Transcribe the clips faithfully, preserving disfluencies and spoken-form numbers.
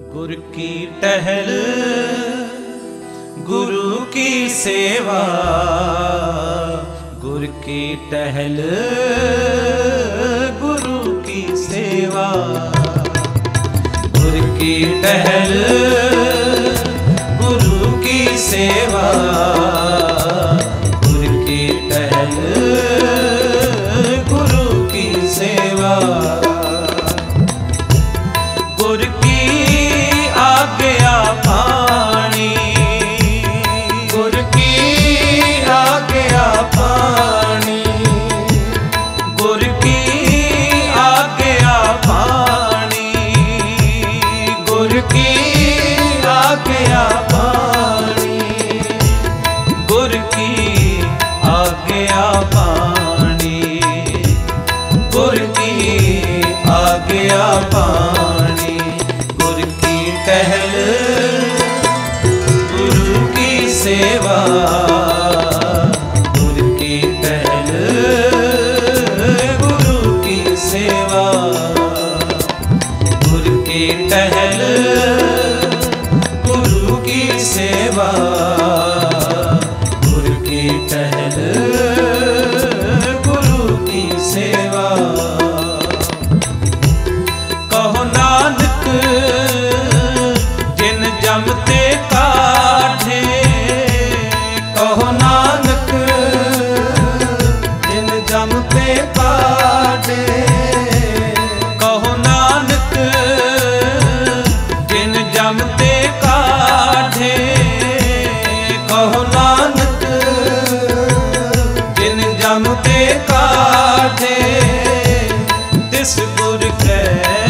गुर की टहल गुरु की सेवा, गुर की टहल गुरु की सेवा, गुर की टहल गुरु की सेवा, गुर की टहल गुरु की सेवा। गुर की आज्ञा पानी, गुर की आज्ञा पानी, गुर की आज्ञा पानी, गुर की आज्ञा पानी, गुर की आज्ञा पानी, गुर की आज्ञा पानी। गुर की टहल गुरु की सेवा, गुर की टहल गुरु की सेवा, गुर की टहल गुरु की सेवा, गुर की टहल गुरु की सेवा। कहो नानक जिन जमते काढ़े, कहो नानक जिन जमते काढ़े, कहो नानक जिन जमते काढ़े, कहो नानक जिन जमते काढ़े, तिस गुर कै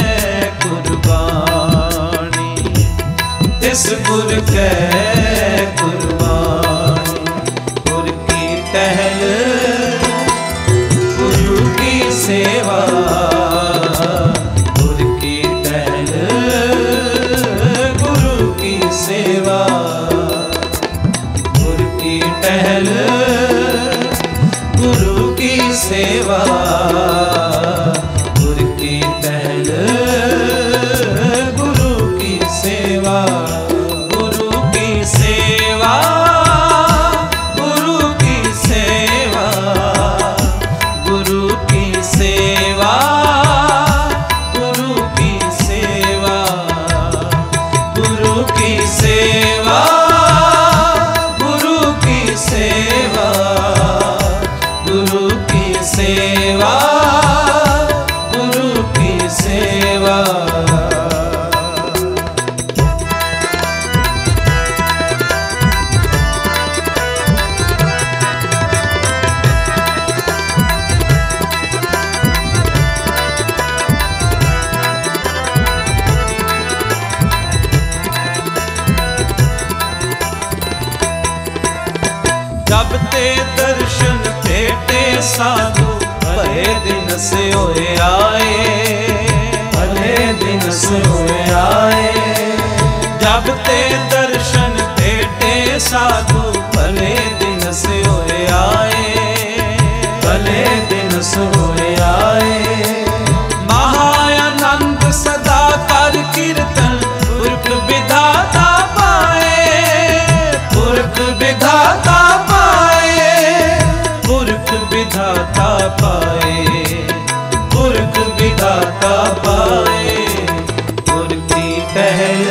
कुर्बानी, तिस गुर कै कुर्बानी। गुर की टहल गुरु की सेवा, गुर की टहल गुरु की सेवा, गुर की टहल गुरु की सेवा, गुर की टहल गुरु की सेवा। गुरु की सेवा, गुरु की सेवा, गुरु की सेवा, गुरु की सेवा, गुरु की सेवा, गुरु की सेवा, गुरु की सेवा, गुरु की सेवा। जब ते दर्शन भेटे साधु, भले दिन से होए आए, भले दिन से होए आए। जब ते दर्शन भेटे साधु, भले दिन से होए आए, भले दिन से होए आए। महाआनंद सदा कर कीर्तन, पुरख विधाता पाए, पुरख विधाता विधाता पाए, पुरख विधाता पाए। गुर की टहल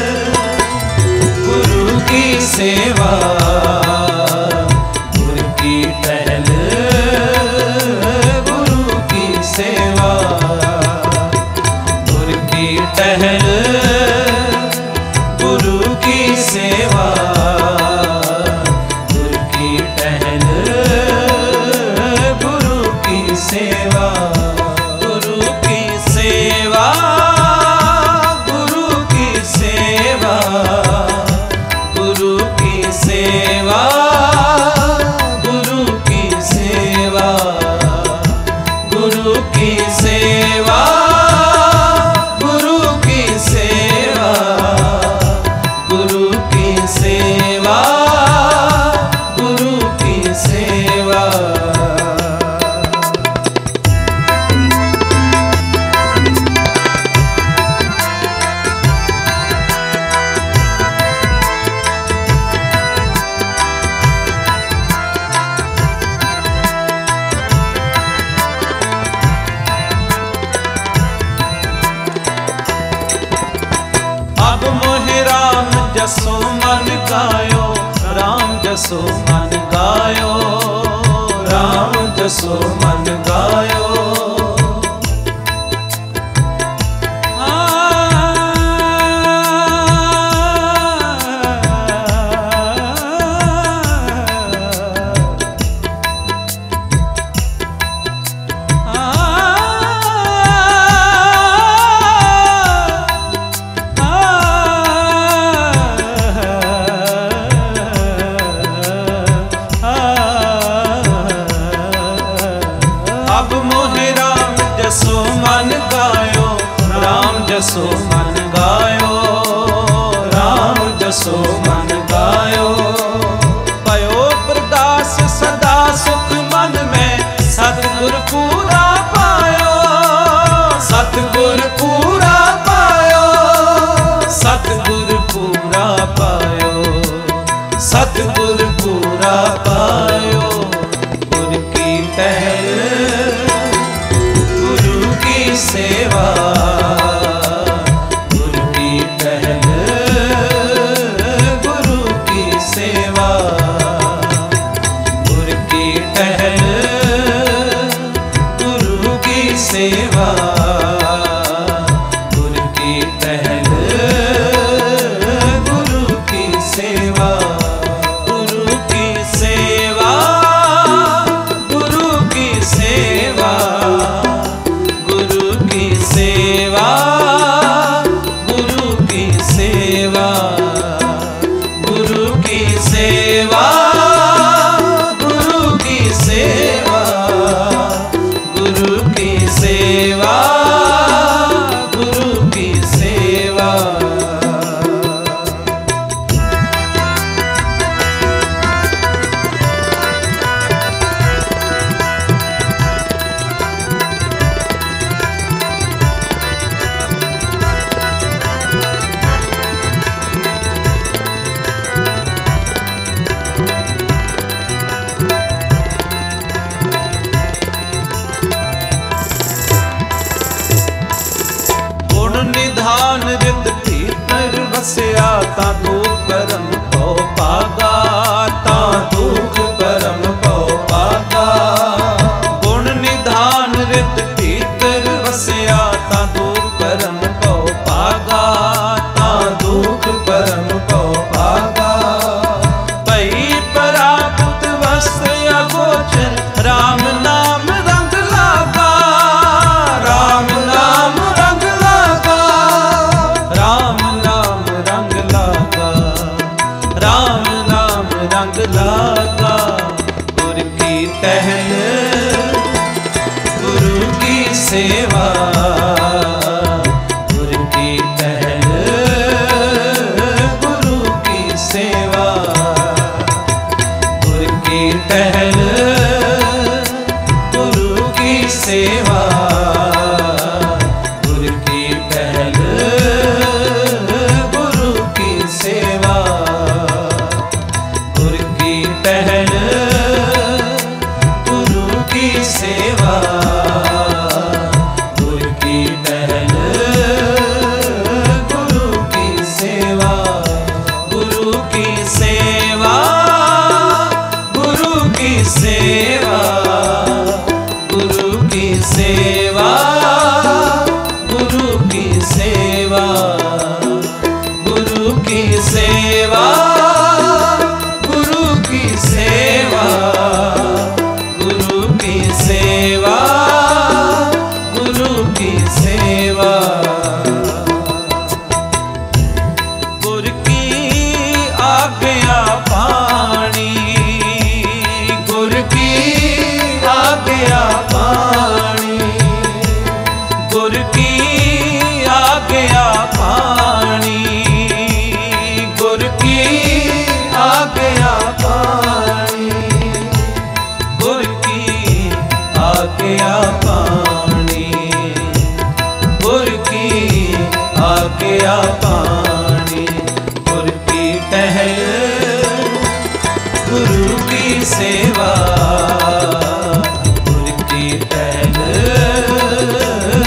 गुरु की सेवा, गुर की टहल गुरु की सेवा, गुर की टहल गुरु की सेवा, गुर की टहल सेवा, गुरु की सेवा, गुरु की सेवा, गुरु की सेवा, गुरु की सेवा, गुरु की सेवा, गुरु की सेवा। जसो मन गायो, राम जसो मन गायो, राम जसो मन गायो। जसो मन गायो, राम जसो मन गायो। भयो प्रदास सदा सुख मन में, सतगुर पूरा पायो, सतगुर पूरा पायो, सतगुर पूरा पायो, सतगुर पूरा पायो। गुर की टहल गुरु की सेवा, सेवा गुरु की टहल, गुरु की सेवा, गुरु की सेवा, गुरु की सेवा, गुरु की सेवा, गुरु की सेवा, गुरु की सेवा, गुरु की सेवा, गुरु की सेवा, गुरु की सेवा। निधान रित भीतर वसया, ता दुख परम पौ पागा, ता दुख परम पौ पागा। गुण निधान रित भीतर वसया, ता दुख परम पौ पागा, ता दुख परम पौ पागा। भई पराभुत वस्त्र अगोचर, राम नाम रंग लागा, राम नाम रंग लागा, राम नाम रंग लागा, राम नाम रंग लागा। गुरु की टहल गुरु की सेवा, गुरु की टहल गुरु की सेवा, गुरु की टहल गुरु की सेवा, गुरु की टहल गुरु की सेवा, गुरु की टहल गुरु की सेवा, गुरु की टहल गुरु की सेवा, गुरु की सेवा, गुरु की सेवा, गुरु की सेवा, गुरु की सेवा, गुरु की सेवा, गुरु की सेवा, गुरु की सेवा, गुरु की सेवा। गुरु की आज्ञा पाणी, गुरु की आज्ञा पाणी, गुरु की आज्ञा पाणी, गुरु की आज्ञा पाणी, गुरु की आज्ञा पाणी, गुरु की आज्ञा पाणी। गुरु की टहल गुरु की सेवा, गुरु की टहल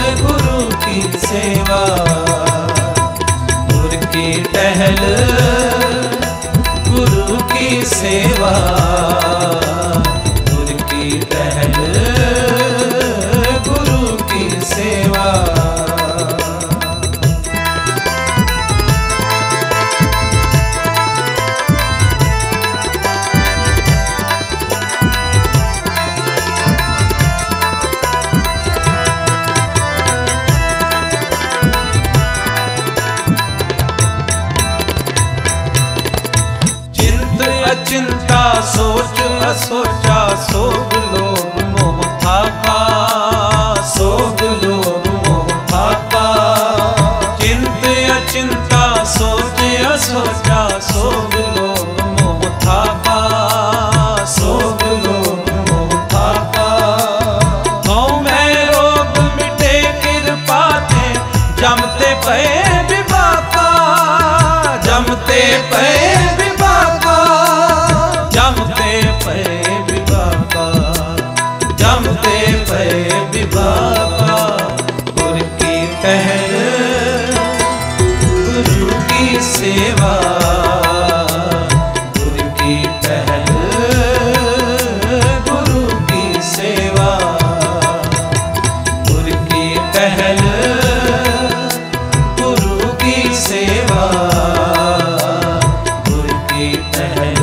गुरु की सेवा, गुरु की टहल सेवा, गुर की टहल गुरु की सेवा। चिंता सोच असोचा, सोग लोभ मोह थाका, सोग लोभ मोह थाका। चिंत अचिंता सोच असोचा, सोग लोभ मोह थाका, सोग लोभ मोह थाका। गौ में रोग मिटे कृपा ते, जमते पे विवाका, जमते पे विवाका, जमते पे विवाका, जमते पे विवाका। गुर की टहल गुरु की सेवा, गुर की टहल गुरु की सेवा, गुर की टहल गुरु की सेवा, गुर की टहल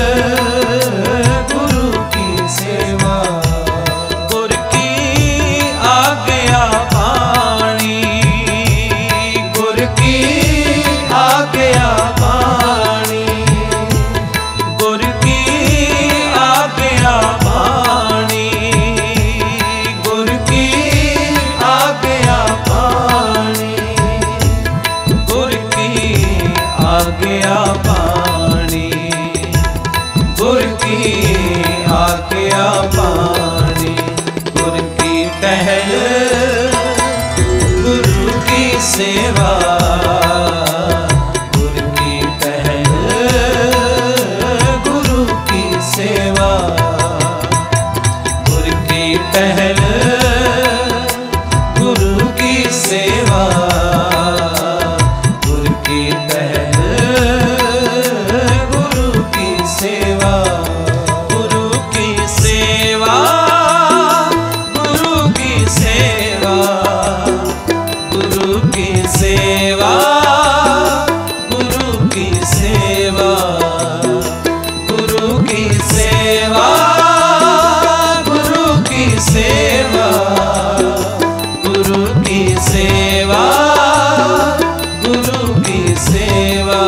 आज्ञा पानी, गुर की आज्ञा पानी। गुर की टहल गुरु की सेवा, गुर की टहल गुरु की सेवा, गुर की टहल गुरु की सेवा, गुर की टहल गुरु की सेवा, गुरु की सेवा, गुरु की सेवा, गुरु की सेवा, गुरु की सेवा, गुरु की सेवा, गुरु की सेवा, गुरु की सेवा, गुरु की सेवा।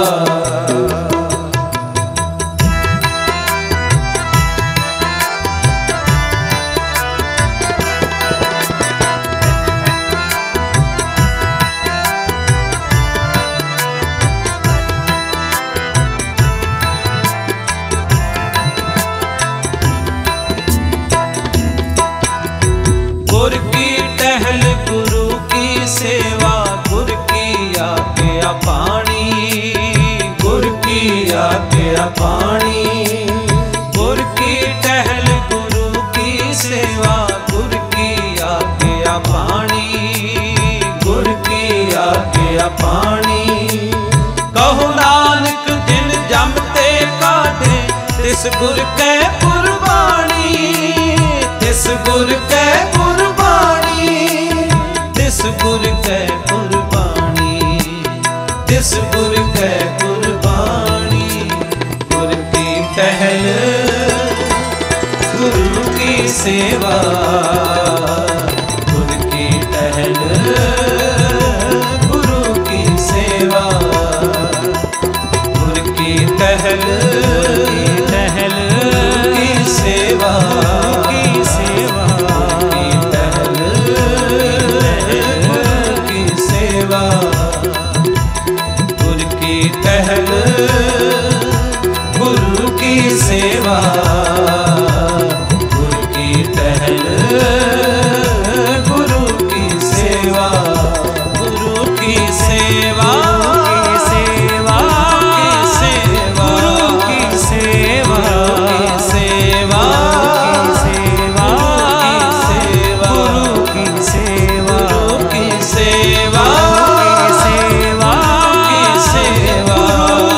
गुर की टहल गुरु की सेवा, गुर की आज्ञा पानी, गुर की आज्ञा पानी। गुर की टहल गुरु की सेवा, गुर की आज्ञा पानी, गुर की आज्ञा पानी। कहो नानक जिन जमते काटे, तिस गुर कै कुर्बानी, तिस गुर कै कुर्बानी, तिस गुर कै कुर्बानी, तिस गुर कै कुर्बानी। गुर की टहल गुरु की सेवा, गुर की टहल गुरु की सेवा, गुर की टहल टहल की सेवा, की सेवा, की टहल की सेवा, गुर की टहल गुरु की सेवा, गुर की टहल गुरु की सेवा, गुरु की सेवा, की सेवा, की सेवा, गुरु की सेवा, की सेवा, की सेवा, की सेवा, गुरु की सेवा, गुरु की सेवा, की सेवा, की सेवा,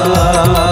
सेवा।